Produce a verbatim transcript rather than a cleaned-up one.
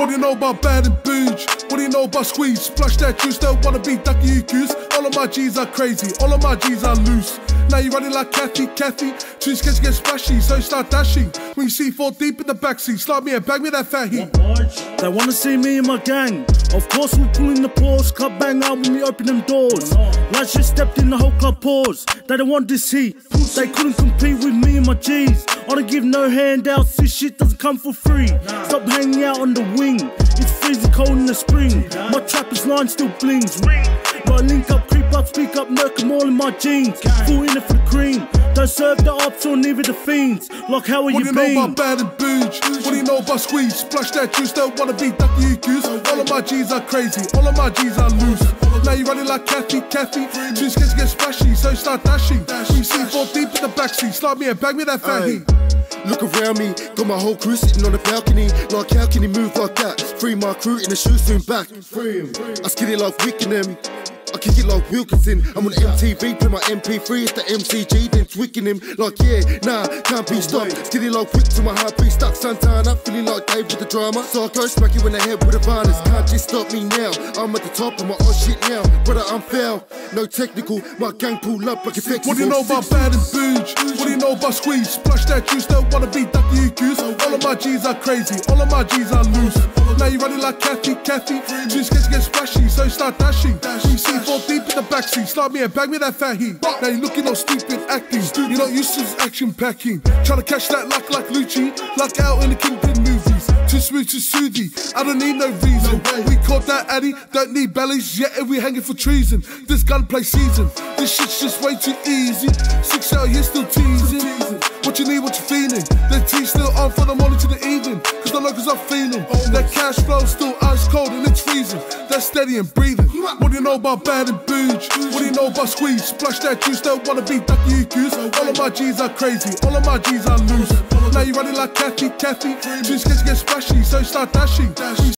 What do you know about bad and booge? What do you know about squeeze? Splash that juice, don't wanna be ducky you goose. All of my G's are crazy, all of my G's are loose. Now you running like Kathy, Kathy. Too scared to get splashy, so you start dashing. When you see four deep in the backseat, slap me and bag me that fat heat. They wanna see me and my gang. Of course we pulling the pause, cut bang out when we open them doors. Like shit stepped in the whole club pause. They don't want this heat. They couldn't compete with me and my G's. I don't give no handouts, this shit doesn't come for free. Stop hanging out on the wing. It's freezing cold in the spring. My trapper's line still blings. Gotta link up, creep up, speak up, murk them all in my jeans. Full in it for the cream. Don't serve the ops or neither the fiends. Like how are you been? What do you know about bad and booge? What do you know about squeeze? Splash that juice, don't wanna be ducky you goose. All of my G's are crazy, all of my G's are loose. Now you running like Kathy, Kathy. Too scared to get splashy, so you start dashing. When you see four deep in the backseat, slap me and bag me that fat heat. Look around me, got my whole crew sitting on the balcony. Like how can he move like that? Free my crew in the shoes soon back. I skid it like Wickenham. I kick it like Wilkinson. I'm on M T V, play my M P three. It's the M C G, then twicking him. Like yeah, nah, can't be stopped. Skid it like Wick to my heartbeat. Stuck Santana, feeling like Dave with the drama. So I go smack you in the head with a varnish. Can't just stop me now. I'm at the top, I'm on shit now. Brother, I'm foul, no technical. My gang pull up like effects. What do you know about bad and booge? What do you know about squeeze? Splash that juice, don't wanna be ducky you goose. All of my G's are crazy, all of my G's are loose. Now you running like Kathy, Kathy. Too scared to get splashy, so you start dashing. When you see four deep in the backseat, slap me and bag me that fat heat. Now you looking all stupid acting. You're not used to this action packing. Trying to catch that luck like Lucci, luck out in the Kingpin movies. Too smooth, too soothy, I don't need no reason. We caught that addy, don't need bellies, yet we hanging for treason. This gunplay season, this shit's just way too easy. Six out here still teasing. What you need, what you feeling? The tea still on from the morning to the evening. Cause the locals are feeling. That cash flow still ice cold and it's freezing. That's steady and breathing. What do you know about bad and booge? What do you know about squeeze? Splash that juice, don't wanna be ducky you goose. All of my G's are crazy, all of my G's are loose. Now you running like Kathy, Kathy. Too scared to get splashy, so you start dashing.